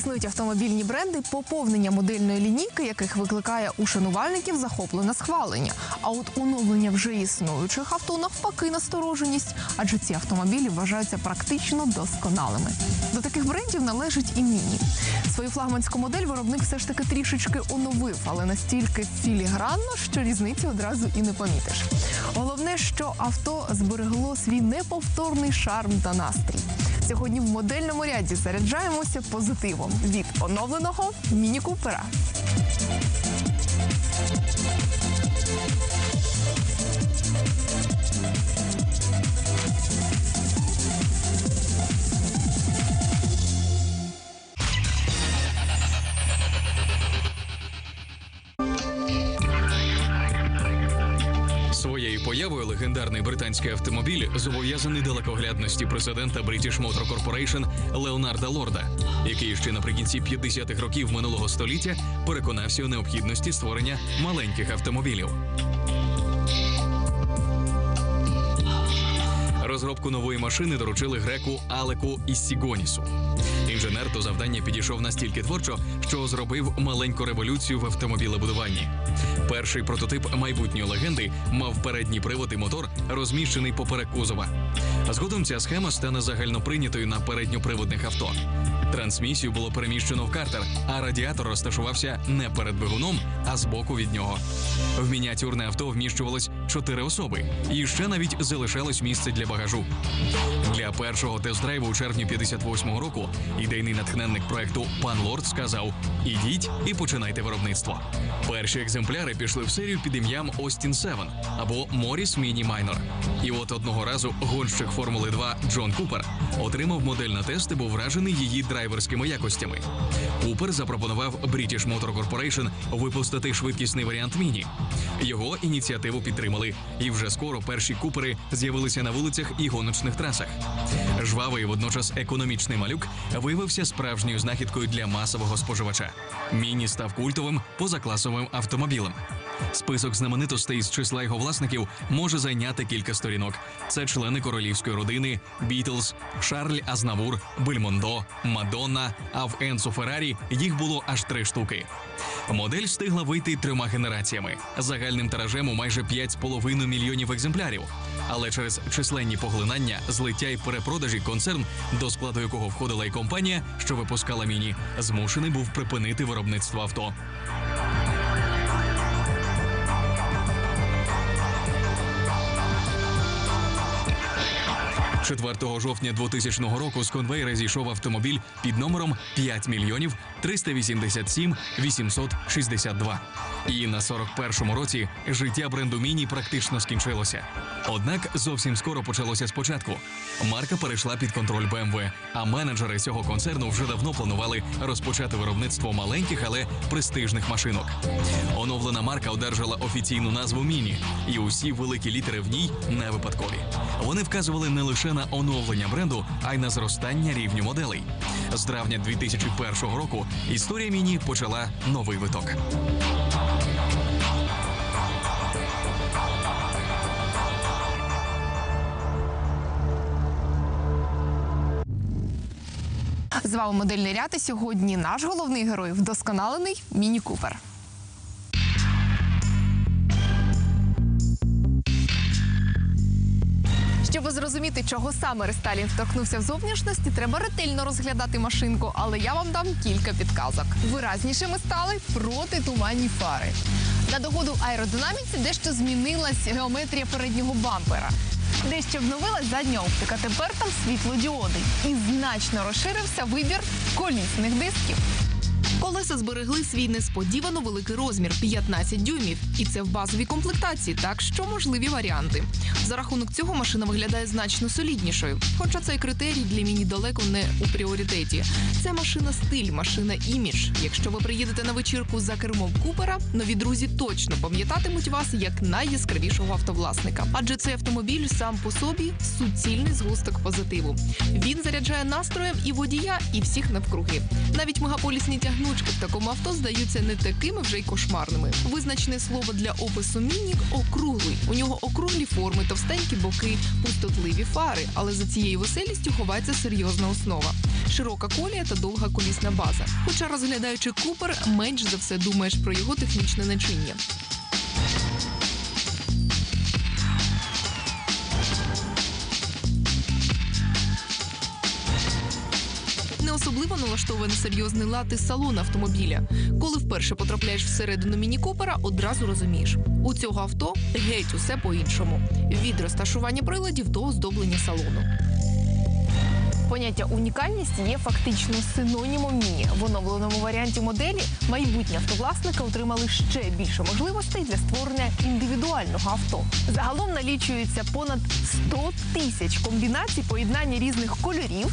Існують автомобільні бренди, поповнення модельної лінійки, яких викликає у шанувальників захоплене схвалення. А от оновлення вже існуючих авто навпаки настороженість, адже ці автомобілі вважаються практично досконалими. До таких брендів належить і Міні. Свою флагманську модель виробник все ж таки трішечки оновив, але настільки філігранно, що різниці одразу і не помітиш. Головне, що авто зберегло свій неповторний шарм та настрій. Сьогодні в модельному ряді заряджаємося позитивом від оновленого Міні Купера. Своєю появою легендарний британський автомобіль зобов'язаний далекоглядності президента British Motor Corporation Леонарда Лорда, який ще наприкінці 50-х років минулого століття переконався у необхідності створення маленьких автомобілів. Розробку нової машини доручили греку Алеку Іссігонісу. Інженер до завдання підійшов настільки творчо, що зробив маленьку революцію в автомобілебудуванні. Перший прототип майбутньої легенди мав передній привод і мотор, розміщений поперек кузова. Згодом ця схема стане загальноприйнятою на передньоприводних авто. Трансмісію було переміщено в картер, а радіатор розташувався не перед двигуном, а збоку від нього. В мініатюрне авто вміщувалось 4 особи, і ще навіть залишалось місце для багажу. Для першого тест-драйву у червні 58-го року ідейний натхненник проекту пан Лорд сказав: «Ідіть і починайте виробництво». Перші екземпляри пішли в серію під ім'ям Austin 7 або Морріс Міні Майнор. І от одного разу гонщик Формули 2 Джон Купер отримав модель на тест і був вражений її драйверськими якостями. Купер запропонував British Motor Corporation випустити швидкісний варіант Міні. Його ініціативу підтримали, і вже скоро перші Купери з'явилися на вулицях і гоночних трасах. Жвавий, водночас економічний малюк виявився справжньою знахідкою для масового споживача. Міні став культовим позакласовим автомобілем. Список знаменитостей з числа його власників може зайняти кілька сторінок. Це члени королівської родини, Бітлз, Шарль Азнавур, Бельмондо, Мадонна, а в Енцо Феррарі їх було аж 3 штуки. Модель встигла вийти 3 генераціями, загальним тиражем у майже 5,5 мільйонів екземплярів. Але через численні поглинання, злиття і перепродажі концерн, до складу якого входила і компанія, що випускала Міні, змушений був припинити виробництво авто. 4 жовтня 2000 року з конвейера зійшов автомобіль під номером 5 мільйонів 387 862. І на 41-му році життя бренду Міні практично скінчилося. Однак зовсім скоро почалося спочатку. Марка перейшла під контроль BMW, а менеджери цього концерну вже давно планували розпочати виробництво маленьких, але престижних машинок. Оновлена марка одержала офіційну назву Міні, і усі великі літери в ній не випадкові. Вони вказували не лише на оновлення бренду, а й на зростання рівню моделей. З травня 2001 року історія Міні почала новий виток. З вами модельний ряд, і сьогодні наш головний герой – вдосконалений Міні Купер. Щоб зрозуміти, чого саме рестайлінг торкнувся в зовнішності, треба ретельно розглядати машинку, але я вам дам кілька підказок. Виразнішими стали протитуманні фари. На догоду аеродинаміці дещо змінилась геометрія переднього бампера. Дещо обновилась задня оптика, тепер там світлодіоди. І значно розширився вибір колісних дисків. Колеса зберегли свій несподівано великий розмір – 15 дюймів. І це в базовій комплектації, так що можливі варіанти. За рахунок цього машина виглядає значно соліднішою. Хоча цей критерій для Міні далеко не у пріоритеті. Це машина-стиль, машина-імідж. Якщо ви приїдете на вечірку за кермом Купера, нові друзі точно пам'ятатимуть вас як найяскравішого автовласника. Адже цей автомобіль сам по собі – суцільний згусток позитиву. Він заряджає настроєм і водія, і всіх навкруги. Навіть мегаполісні тягни гнучки в такому авто здаються не такими вже й кошмарними. Визначне слово для опису Міні – округлий. У нього округлі форми, товстенькі боки, пустотливі фари. Але за цією веселістю ховається серйозна основа. Широка колія та довга колісна база. Хоча, розглядаючи Купер, менш за все думаєш про його технічне начиння. Не особливо налаштований серйозний лад із салону автомобіля. Коли вперше потрапляєш всередину міні-купера, одразу розумієш – у цього авто геть усе по-іншому. Від розташування приладів до оздоблення салону. Поняття «унікальність» є фактично синонімом Міні. В оновленому варіанті моделі майбутні автовласники отримали ще більше можливостей для створення індивідуального авто. Загалом налічується понад 100 тисяч комбінацій поєднання різних кольорів,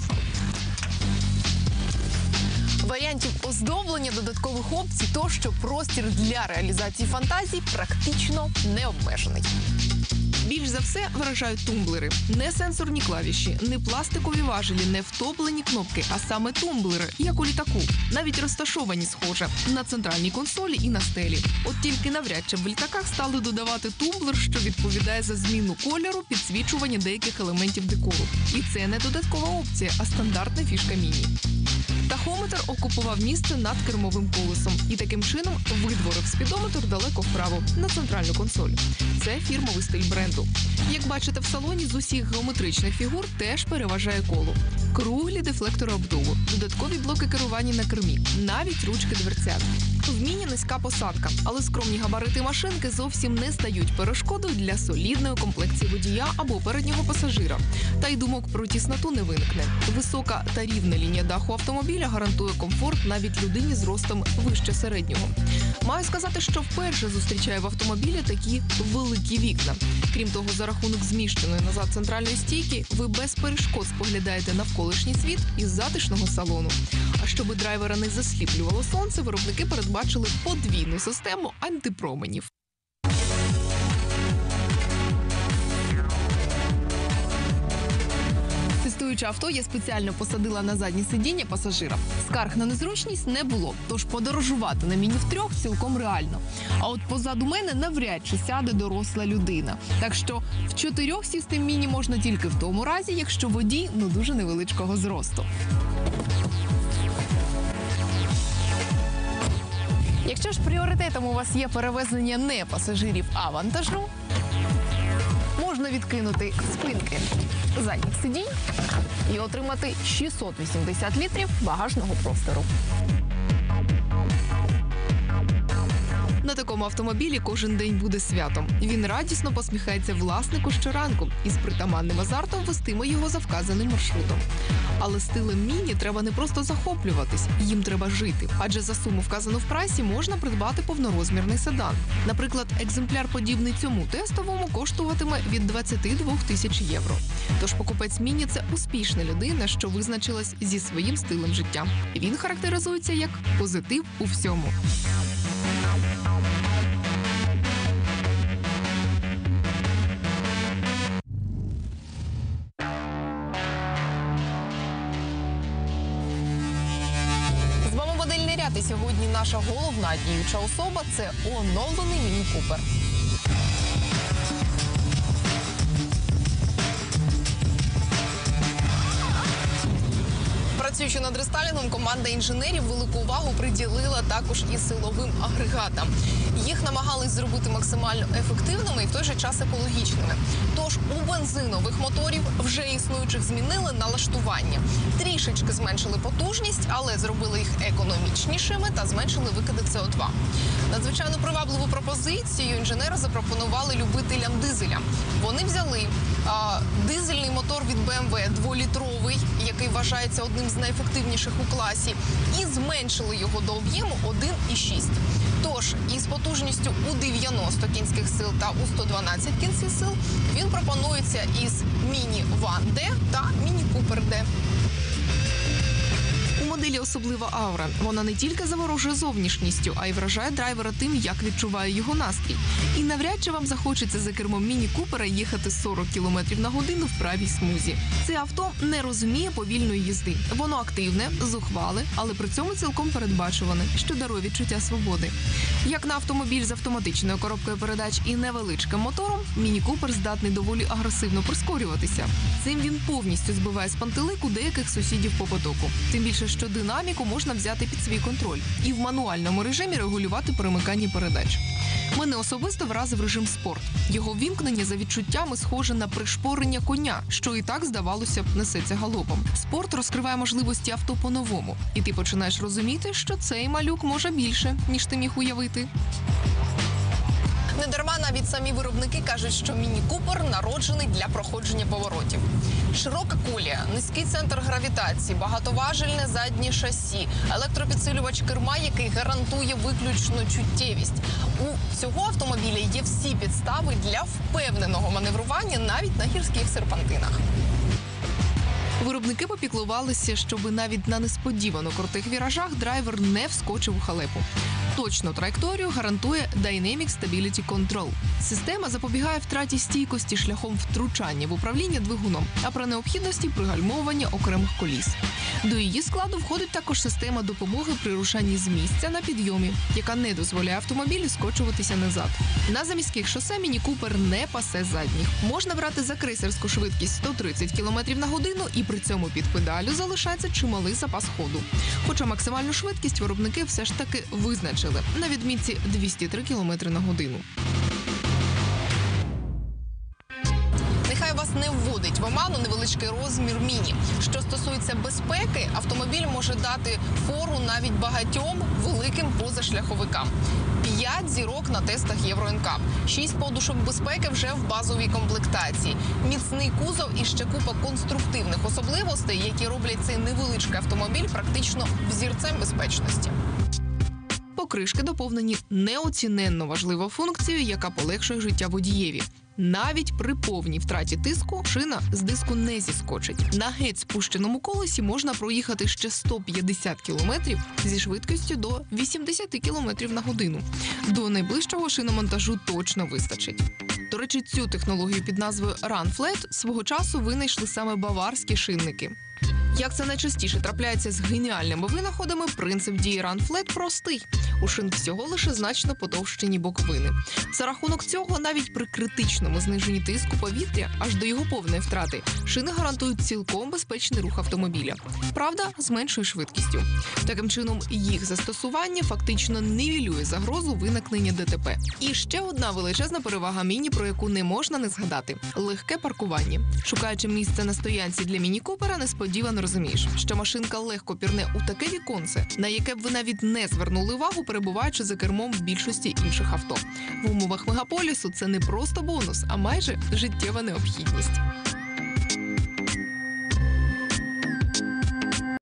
варіантів оздоблення, додаткових опцій, тощо простір для реалізації фантазій практично не обмежений. Більш за все вражають тумблери. Не сенсорні клавіші, не пластикові важелі, не втоплені кнопки, а саме тумблери, як у літаку. Навіть розташовані схоже на центральній консолі і на стелі. От тільки навряд чи в літаках стали додавати тумблер, що відповідає за зміну кольору, підсвічування деяких елементів декору. І це не додаткова опція, а стандартна фішка Міні. Тахометр окупував місце над кермовим колесом і таким чином видворив спідометр далеко вправо, на центральну консоль. Це фірмовий стиль бренду. Як бачите, в салоні з усіх геометричних фігур теж переважає коло. Круглі дефлектори обдуву, додаткові блоки керування на кермі, навіть ручки дверцят. В Міні низька посадка, але скромні габарити машинки зовсім не стають перешкодою для солідної комплекції водія або переднього пасажира. Та й думок про тісноту не виникне. Висока та рівна лінія даху автомобіля гарантує комфорт навіть людині з ростом вище середнього. Маю сказати, що вперше зустрічаю в автомобілі такі великі вікна. Крім того, за рахунок зміщеної назад центральної стійки, ви без перешкод споглядаєте навколишній світ із затишного салону. А щоби драйвера не засліплювало сонце, виробники передбачили подвійну систему антипроменів. Тестуючи авто, я спеціально посадила на заднє сидіння пасажира. Скарг на незручність не було, тож подорожувати на Міні втрьох цілком реально. А от позаду мене навряд чи сяде доросла людина. Так що в чотирьох сісти в Міні можна тільки в тому разі, якщо водій дуже невеличкого зросту. Якщо ж пріоритетом у вас є перевезення не пасажирів, а вантажу, можна відкинути спинки задніх сидінь і отримати 680 літрів багажного простору. На такому автомобілі кожен день буде святом. Він радісно посміхається власнику щоранку і з притаманним азартом вестиме його за вказаним маршрутом. Але стилем Міні треба не просто захоплюватись, їм треба жити. Адже за суму, вказану в прайсі, можна придбати повнорозмірний седан. Наприклад, екземпляр, подібний цьому тестовому, коштуватиме від 22 тисяч євро. Тож покупець Міні – це успішна людина, що визначилась зі своїм стилем життя. Він характеризується як позитив у всьому. І сьогодні наша головна діюча особа – це оновлений Міні Купер. Працюючи над рестайлінгом, команда інженерів велику увагу приділила також і силовим агрегатам. Їх намагались зробити максимально ефективними і в той же час екологічними. Тож у бензинових моторів вже існуючих змінили налаштування. Трішечки зменшили потужність, але зробили їх економічнішими та зменшили викиди СО2. Надзвичайно привабливу пропозицію інженери запропонували любителям дизеля. Вони взяли дизельний мотор від BMW 2-літровий, який вважається одним з найефективніших у класі, і зменшили його до об'єму 1,6. Тож, із потужністю у 90 кінських сил та у 112 кінських сил він пропонується із Міні Ван D та Міні Купер D. У моделі моделі особлива аура. Вона не тільки заворожує зовнішністю, а й вражає драйвера тим, як відчуває його настрій. І навряд чи вам захочеться за кермом міні-купера їхати 40 км на годину в правій смузі. Це авто не розуміє повільної їзди. Воно активне, зухвале, але при цьому цілком передбачуване, що дарує відчуття свободи. Як на автомобіль з автоматичною коробкою передач і невеличким мотором, міні-купер здатний доволі агресивно прискорюватися. Цим він повністю збиває з пантелику деяких сусідів по потоку. Тим більше, що динаміку можна взяти під свій контроль і в мануальному режимі регулювати перемикання передач. Мене особисто вразив режим спорт. Його ввімкнення за відчуттями схоже на пришпорення коня, що і так, здавалося б, несеться галопом. Спорт розкриває можливості авто по-новому. І ти починаєш розуміти, що цей малюк може більше, ніж ти міг уявити. Недарма навіть самі виробники кажуть, що міні-купер народжений для проходження поворотів. Широка колія, низький центр гравітації, багатоважельне заднє шасі, електропідсилювач керма, який гарантує виключну чуттєвість. У цього автомобіля є всі підстави для впевненого маневрування навіть на гірських серпантинах. Виробники попіклувалися, щоб навіть на несподівано крутих віражах драйвер не вскочив у халепу. Точну траєкторію гарантує Dynamic Stability Control. Система запобігає втраті стійкості шляхом втручання в управління двигуном, а при необхідності пригальмовування окремих коліс. До її складу входить також система допомоги при рушанні з місця на підйомі, яка не дозволяє автомобілю скочуватися назад. На заміських шосе міні-купер не пасе задніх. Можна брати за крейсерську швидкість 130 км на годину і при цьому під педалю залишається чималий запас ходу. Хоча максимальну швидкість виробники все ж таки визначили на відмітці 203 км на годину. Нехай вас не вводить в оману невеличкий розмір міні. Що стосується безпеки, автомобіль може дати фору навіть багатьом великим позашляховикам. 5 зірок на тестах Євро НКАП, 6 подушок безпеки вже в базовій комплектації, міцний кузов і ще купа конструктивних особливостей, які роблять цей невеличкий автомобіль практично взірцем безпечності. Покришки доповнені неоціненно важливою функцією, яка полегшує життя водієві. Навіть при повній втраті тиску шина з диску не зіскочить. На геть спущеному колесі можна проїхати ще 150 кілометрів зі швидкістю до 80 кілометрів на годину. До найближчого шиномонтажу точно вистачить. До речі, цю технологію під назвою Run Flat свого часу винайшли саме баварські шинники. Як це найчастіше трапляється з геніальними винаходами, принцип дії Run Flat простий. У шин всього лише значно потовщені боковини. За рахунок цього, навіть при критичному зниженні тиску повітря, аж до його повної втрати, шини гарантують цілком безпечний рух автомобіля. Правда, з меншою швидкістю. Таким чином, їх застосування фактично нівелює загрозу виникнення ДТП. І ще одна величезна перевага міні, про яку не можна не згадати – легке паркування. Шукаючи місце на стоянці для міні-купера, несподівано розумієш, що машинка легко пірне у таке віконце, на яке б ви навіть не звернули увагу, перебуваючи за кермом в більшості інших авто. В умовах мегаполісу це не просто бонус, а майже життєва необхідність.